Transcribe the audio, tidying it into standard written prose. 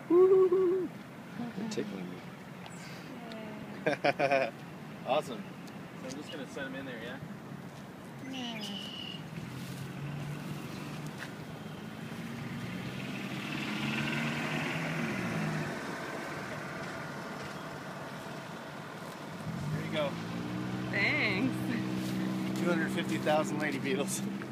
They're tickling me. Awesome. So I'm just going to set them in there, yeah? There you go. Thanks. 250,000 lady beetles.